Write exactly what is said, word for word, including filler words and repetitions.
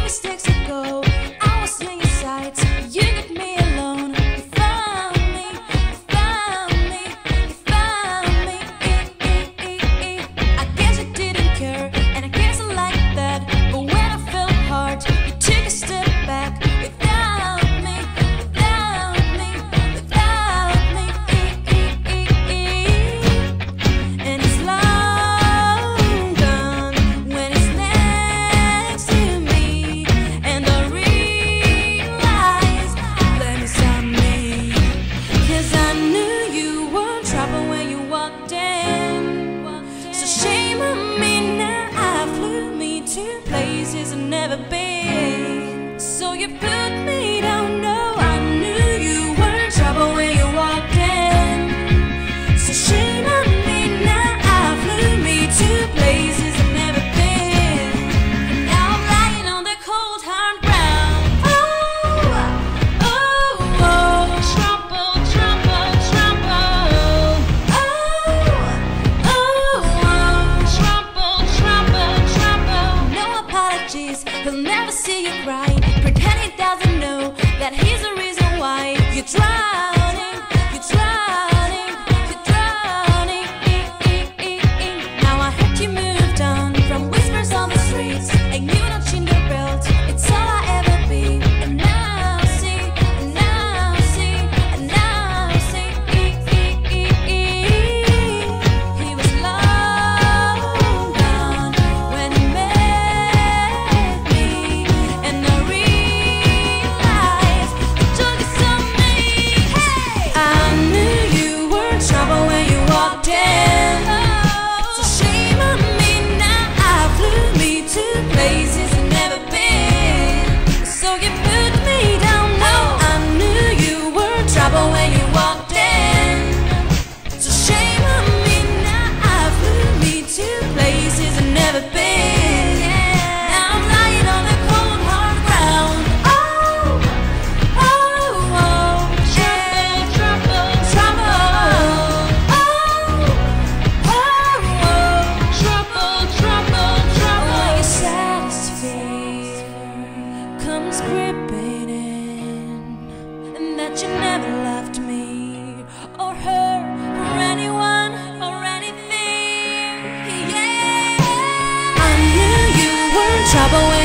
mistakes ago, I was in your sights, you got me alone. You found me, you found me, you found me. I guess you didn't care, and I guess I like that. But when I felt hard, you took a step back. Without me, without me, without me. And it's long gone when it's next to me. And I realize, let me stop me. 'Cause I knew you were in trouble when you walked in. So shame on me now, I flew me to places I've never been. So you put me down, no, I knew you were in trouble when you walked in. So shame on me now, I flew me to places I've never been. Now I'm lying on the cold hard ground. Oh, oh, oh, trouble, trouble, trouble. Oh, oh, oh, trouble, trouble, trouble. No apologies, he'll never see you cry. Pretend he doesn't know that he's the reason why you're drowning, you're drowning, you're drowning. Now I heard you moved on from whispers on the streets, and you not change your belt. It's all I ever be. And now see, and now see, and now see. He was long gone when he met me, and I realized the joke is on me. Hey, I knew you were in trouble when you walked in. So shame on me now, I flew me to places I've never been. So you put me down, no, I knew you were in trouble when you walked in. So shame on me now, I flew me to places I've never been. Now I'm lying on the cold hard ground. Oh, oh, oh, yeah, trouble, trouble. Oh, oh, oh, trouble, trouble, trouble. When your saddest fear comes creeping in, and that you never loved me or her or anyone or anything. Yeah, I knew you were in trouble when